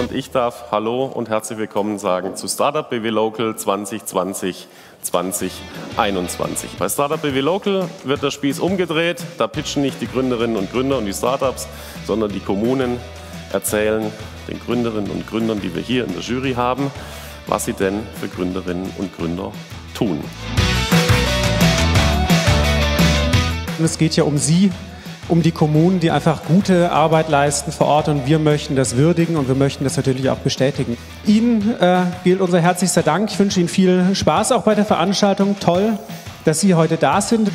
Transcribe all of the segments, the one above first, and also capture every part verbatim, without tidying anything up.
und ich darf Hallo und herzlich willkommen sagen zu Startup B W Local zwanzig zwanzig zwanzig einundzwanzig. Bei Startup B W Local wird der Spieß umgedreht. Da pitchen nicht die Gründerinnen und Gründer und die Startups, sondern die Kommunen erzählen den Gründerinnen und Gründern, die wir hier in der Jury haben, was sie denn für Gründerinnen und Gründer tun. Es geht ja um Sie, um die Kommunen, die einfach gute Arbeit leisten vor Ort, und wir möchten das würdigen und wir möchten das natürlich auch bestätigen. Ihnen äh, gilt unser herzlichster Dank. Ich wünsche Ihnen viel Spaß auch bei der Veranstaltung. Toll, dass Sie heute da sind.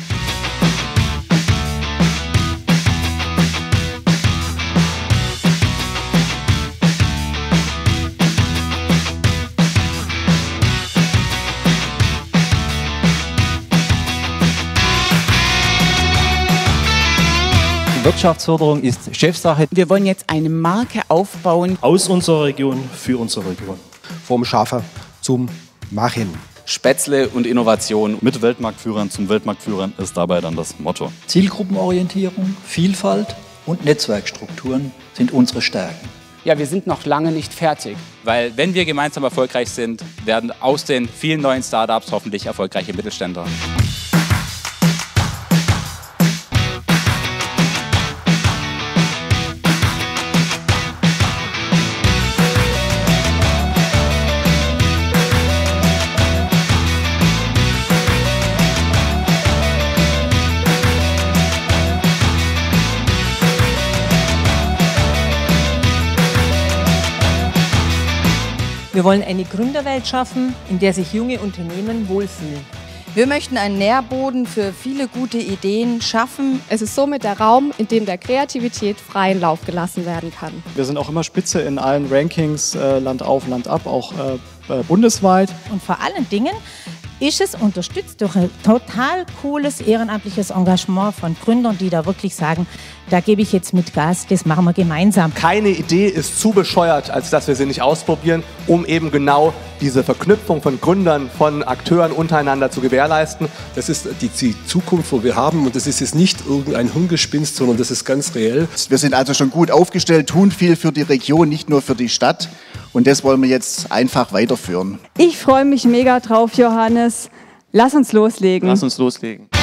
Wirtschaftsförderung ist Chefsache. Wir wollen jetzt eine Marke aufbauen. Aus unserer Region, für unsere Region. Vom Schaffen zum Machen. Spätzle und Innovation. Mit Weltmarktführern zum Weltmarktführern ist dabei dann das Motto. Zielgruppenorientierung, Vielfalt und Netzwerkstrukturen sind unsere Stärken. Ja, wir sind noch lange nicht fertig. Weil wenn wir gemeinsam erfolgreich sind, werden aus den vielen neuen Startups hoffentlich erfolgreiche Mittelständler. Wir wollen eine Gründerwelt schaffen, in der sich junge Unternehmen wohlfühlen. Wir möchten einen Nährboden für viele gute Ideen schaffen. Es ist somit der Raum, in dem der Kreativität freien Lauf gelassen werden kann. Wir sind auch immer Spitze in allen Rankings, äh, Land auf, Land ab, auch äh, bundesweit. Und vor allen Dingen ist es unterstützt durch ein total cooles ehrenamtliches Engagement von Gründern, die da wirklich sagen, da gebe ich jetzt mit Gas, das machen wir gemeinsam. Keine Idee ist zu bescheuert, als dass wir sie nicht ausprobieren, um eben genau diese Verknüpfung von Gründern, von Akteuren untereinander zu gewährleisten. Das ist die, die Zukunft, wo wir haben, und das ist jetzt nicht irgendein Hirngespinst, sondern das ist ganz reell. Wir sind also schon gut aufgestellt, tun viel für die Region, nicht nur für die Stadt, und das wollen wir jetzt einfach weiterführen. Ich freue mich mega drauf, Johannes. Lass uns loslegen. Lass uns loslegen.